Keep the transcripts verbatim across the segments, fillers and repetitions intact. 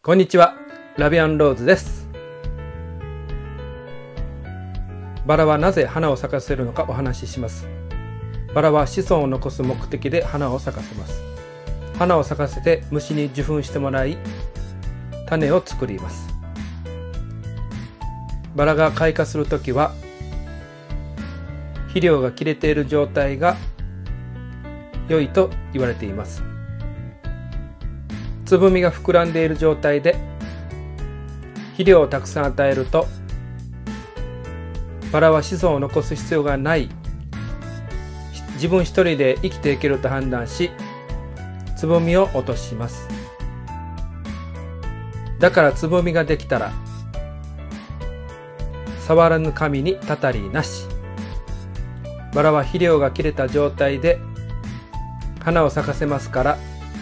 こんにちは、ラビアンローズです。バラはなぜ花を咲かせるのかお話しします。バラは子孫を残す目的で花を咲かせます。花を咲かせて虫に受粉してもらい、種を作ります。バラが開花するときは、肥料が切れている状態が良いと言われています。つぼみが膨らんでいる状態で肥料をたくさん与えると、バラは子孫を残す必要がない、自分一人で生きていけると判断し、つぼみを落とします。だからつぼみができたら、触らぬ神にたたりなし。バラは肥料が切れた状態で花を咲かせますから、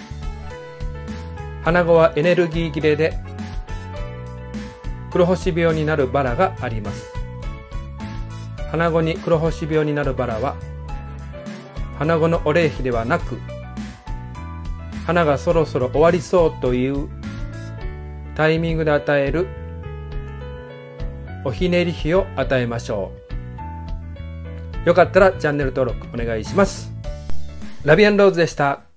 花後はエネルギー切れで黒星病になるバラがあります。花後に黒星病になるバラは、花後のお礼日ではなく、花がそろそろ終わりそうというタイミングで与えるおひねり日を与えましょう。よかったらチャンネル登録お願いします。ラビアンローズでした。